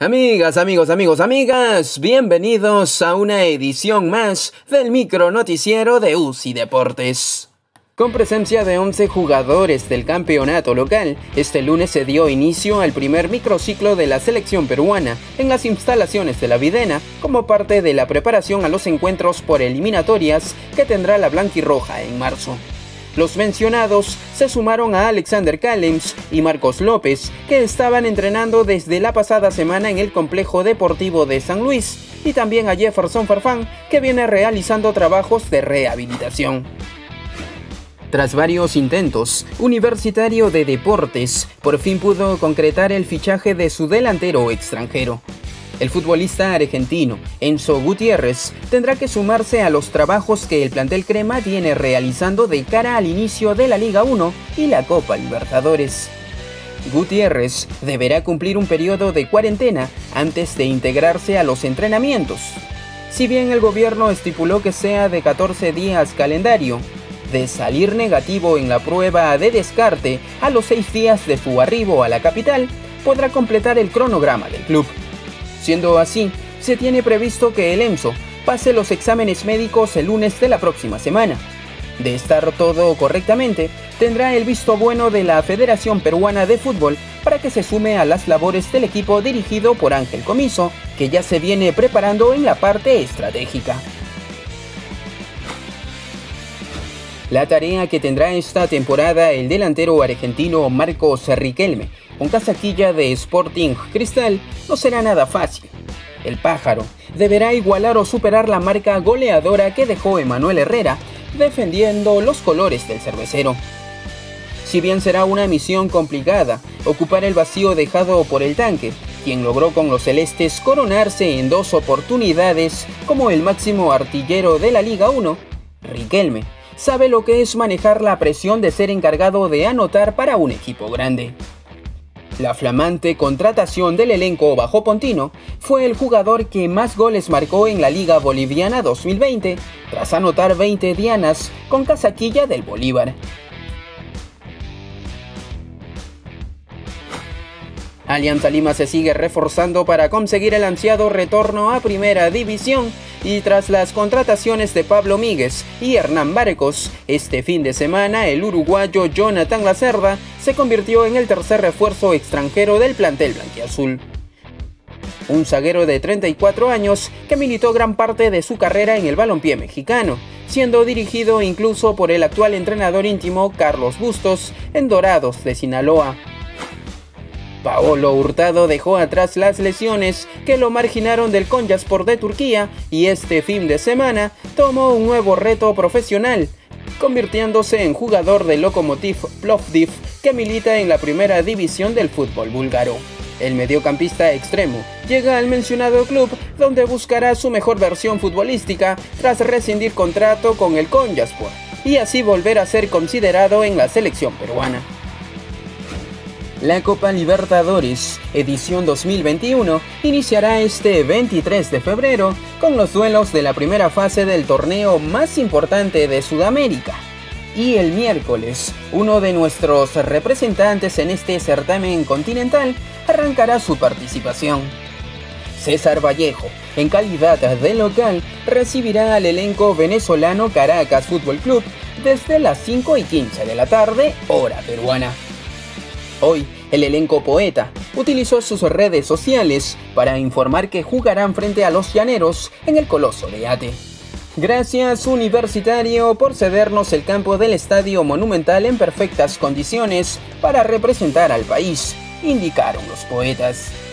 Amigas, bienvenidos a una edición más del micro noticiero de UCI Deportes. Con presencia de 11 jugadores del campeonato local, este lunes se dio inicio al primer microciclo de la selección peruana en las instalaciones de la Videna, como parte de la preparación a los encuentros por eliminatorias que tendrá la blanquirroja en marzo. Los mencionados se sumaron a Alexander Callens y Marcos López, que estaban entrenando desde la pasada semana en el complejo deportivo de San Luis, y también a Jefferson Farfán, que viene realizando trabajos de rehabilitación. Tras varios intentos, Universitario de Deportes por fin pudo concretar el fichaje de su delantero extranjero. El futbolista argentino Enzo Gutiérrez tendrá que sumarse a los trabajos que el plantel crema viene realizando de cara al inicio de la Liga 1 y la Copa Libertadores. Gutiérrez deberá cumplir un periodo de cuarentena antes de integrarse a los entrenamientos. Si bien el gobierno estipuló que sea de 14 días calendario, de salir negativo en la prueba de descarte a los 6 días de su arribo a la capital, podrá completar el cronograma del club. Siendo así, se tiene previsto que el Enzo pase los exámenes médicos el lunes de la próxima semana. De estar todo correctamente, tendrá el visto bueno de la Federación Peruana de Fútbol para que se sume a las labores del equipo dirigido por Ángel Comiso, que ya se viene preparando en la parte estratégica. La tarea que tendrá esta temporada el delantero argentino Marcos Riquelme, con casaquilla de Sporting Cristal, no será nada fácil. El pájaro deberá igualar o superar la marca goleadora que dejó Emanuel Herrera, defendiendo los colores del cervecero. Si bien será una misión complicada, ocupar el vacío dejado por el tanque, quien logró con los celestes coronarse en 2 oportunidades como el máximo artillero de la Liga 1, Riquelme sabe lo que es manejar la presión de ser encargado de anotar para un equipo grande. La flamante contratación del elenco bajo Pontino fue el jugador que más goles marcó en la Liga Boliviana 2020, tras anotar 20 dianas con casaquilla del Bolívar. Alianza Lima se sigue reforzando para conseguir el ansiado retorno a Primera División, y tras las contrataciones de Pablo Míguez y Hernán Barcos, este fin de semana el uruguayo Jonathan Lacerda se convirtió en el tercer refuerzo extranjero del plantel blanquiazul. Un zaguero de 34 años que militó gran parte de su carrera en el balompié mexicano, siendo dirigido incluso por el actual entrenador íntimo Carlos Bustos en Dorados de Sinaloa. Paolo Hurtado dejó atrás las lesiones que lo marginaron del Konyaspor de Turquía y este fin de semana tomó un nuevo reto profesional, convirtiéndose en jugador del Lokomotiv Plovdiv, que milita en la primera división del fútbol búlgaro. El mediocampista extremo llega al mencionado club, donde buscará su mejor versión futbolística tras rescindir contrato con el Konyaspor y así volver a ser considerado en la selección peruana. La Copa Libertadores, edición 2021, iniciará este 23 de febrero con los duelos de la primera fase del torneo más importante de Sudamérica. Y el miércoles, uno de nuestros representantes en este certamen continental arrancará su participación. César Vallejo, en calidad de local, recibirá al elenco venezolano Caracas Fútbol Club desde las 5:15 de la tarde, hora peruana. Hoy, el elenco poeta utilizó sus redes sociales para informar que jugarán frente a los llaneros en el Coloso de Ate. Gracias Universitario por cedernos el campo del Estadio Monumental en perfectas condiciones para representar al país, indicaron los poetas.